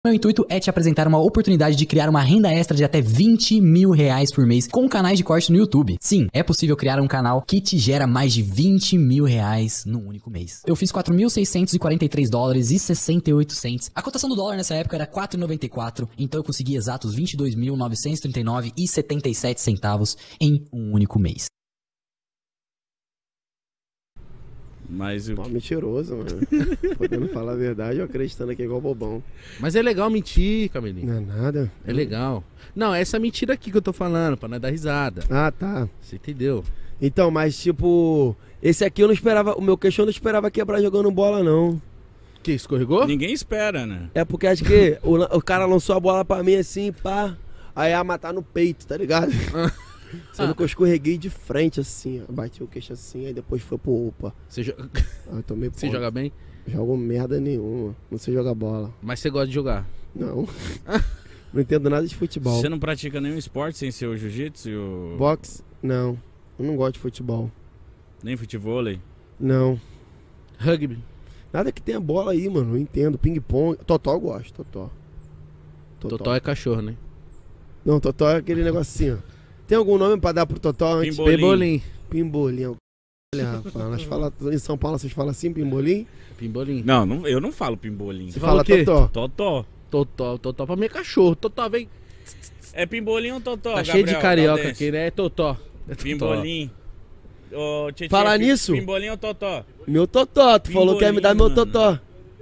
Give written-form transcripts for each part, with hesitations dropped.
Meu intuito é te apresentar uma oportunidade de criar uma renda extra de até 20 mil reais por mês com canais de corte no YouTube. Sim, é possível criar um canal que te gera mais de 20 mil reais num único mês. Eu fiz 4.643 dólares e 68 cents. A cotação do dólar nessa época era 4,94, então eu consegui exatos 22.939 e 77 centavos em um único mês. Mas o... mentiroso, mano. Podendo falar a verdade, eu acreditando que é igual bobão. Mas é legal mentir, Camelinho. Não é nada. É legal. Não, essa mentira aqui que eu tô falando, pra nós dar risada. Ah, tá. Você entendeu? Então, mas tipo, esse aqui eu não esperava, o meu queixão não esperava quebrar jogando bola, não. Que, escorregou? Ninguém espera, né? É porque acho que o cara lançou a bola pra mim assim, pá. Aí ia matar no peito, tá ligado? Sendo que eu escorreguei de frente assim, ó. Bati o queixo assim, aí depois foi pro UPA. Você Aí tomei Você joga bem? Jogo merda nenhuma. Não sei jogar bola. Mas você gosta de jogar? Não. Não entendo nada de futebol. Você não pratica nenhum esporte sem ser o jiu-jitsu e o... Boxe? Não. Eu não gosto de futebol. Nem futevôlei? Não. Rugby? Nada que tenha bola aí, mano. Eu entendo. Ping-pong. Totó eu gosto. Totó é cachorro, né? Não, Totó é aquele negocinho. Tem algum nome pra dar pro Totó antes? Pimbolim. Pimbolim. Olha, rapaz. Nós fala, em São Paulo vocês falam assim, pimbolim? Pimbolim. Não, eu não falo pimbolim. Você fala o quê? Totó? Totó pra mim é cachorro. Totó vem... É pimbolim ou totó, Tá cheio de Gabriel carioca Valdense? aqui, né? É Totó. Pimbolim. Ô, Tietê, Falar nisso? Pimbolim ou totó? Meu Totó. Tu falou que ia me dar meu Pimbolim, Totó.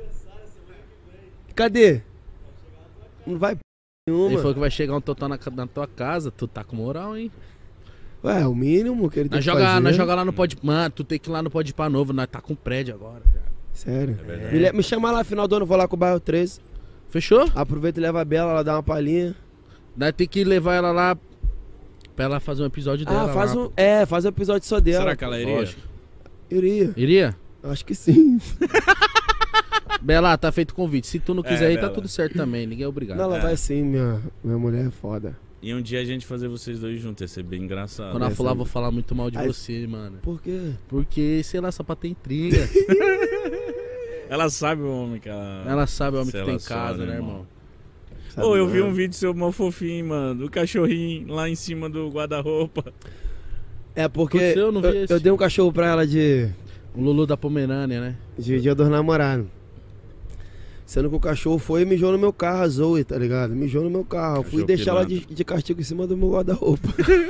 Cadê? Não vai p*** Ele nenhuma. falou que vai chegar um Totó na tua casa. Tu tá com moral, hein? Ué, é o mínimo que ele tem Nós que fazer. nós joga lá no Pode... Mano, tu tem que ir lá no Pode Pá Novo. Nós tá com prédio agora, cara. Sério? verdade. Me chama lá, final do ano, vou lá com o bairro 13. Fechou? Aproveita e leva a Bela, ela dá uma palhinha. Nós tem que levar ela lá pra ela fazer um episódio dela. Ah, faz lá. um. faz um episódio só dela. Será que ela iria? Lógico. Iria. Iria? Acho que sim. Bela, tá feito o convite. Se tu não quiser ir, tá Bela. tudo certo também. Ninguém é obrigado. Não, ela vai sim, minha mulher é foda. E um dia a gente fazer vocês dois juntos, ia ser bem engraçado. Quando ela falar, essa- vou falar muito mal de Aí- você, mano. Por quê? Porque, sei lá, só pra ter intriga. Ela sabe o homem que ela... Ela sabe o homem Se que tem em relaciona, casa, né, irmão? irmão? Sabe Ô, eu vi não? um vídeo seu mó fofinho, mano, do cachorrinho lá em cima do guarda-roupa. É porque Aconteceu, eu não vi esse. eu dei um cachorro pra ela de O Lulu da Pomerânia, né? Dia dos namorados. Sendo que o cachorro foi e mijou no meu carro, a Zoe, tá ligado? Mijou no meu carro. Eu fui Cachorro deixar ela pilantra. de castigo em cima do meu guarda-roupa.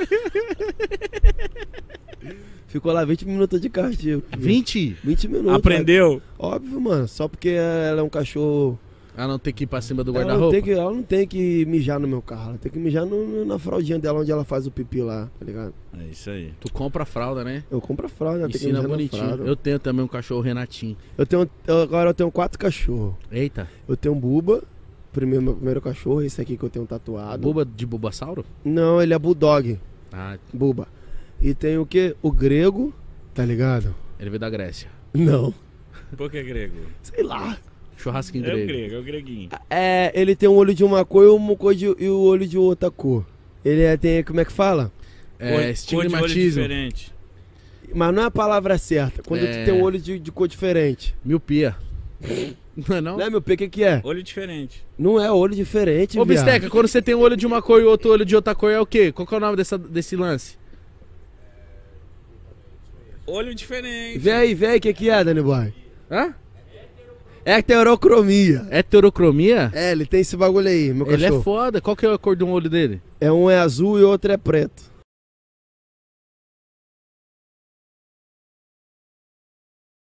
Ficou lá 20 minutos de castigo. 20? 20 minutos. Aprendeu? Né? Óbvio, mano. Só porque ela é um cachorro. Ela não tem que ir pra cima do Ela não, guarda-roupa? ela não tem que mijar no meu carro. Ela tem que mijar na fraldinha dela, onde ela faz o pipi lá, tá ligado? É isso aí. Tu compra a fralda, né? Eu compro a fralda, tem que Ensina mijar na bonitinho. fralda. Eu tenho também um cachorro Renatinho. Agora eu tenho 4 cachorros. Eita. Eu tenho um Buba, meu primeiro cachorro, esse aqui que eu tenho tatuado. Buba de Bulbasauro? Não, ele é Bulldog, Ah, Buba. E tem o que? O Grego, tá ligado? ele veio da Grécia. Não. Por que grego? Sei lá. Churrasquinho É o grego. grego, é o greguinho. É, ele tem um olho de uma cor e o olho de outra cor. Ele tem, como é que fala? É, Cor de olho estigmatismo. diferente. Mas não é a palavra certa. Quando É. tu tem um olho de cor diferente. Miopia. Não é não? Não é, meu P, o que é? Olho diferente. Não é olho diferente, Ô, viado. Bisteca, quando você tem um olho de uma cor e outro olho de outra cor, é o quê? Qual que é o nome desse lance? Olho diferente. Vê aí, o que é, Dani Boy? Hã? Heterocromia. Heterocromia? É, ele tem esse bagulho aí, meu Ele é cachorro. foda. Qual que é a cor do olho dele? Um é azul e o outro é preto.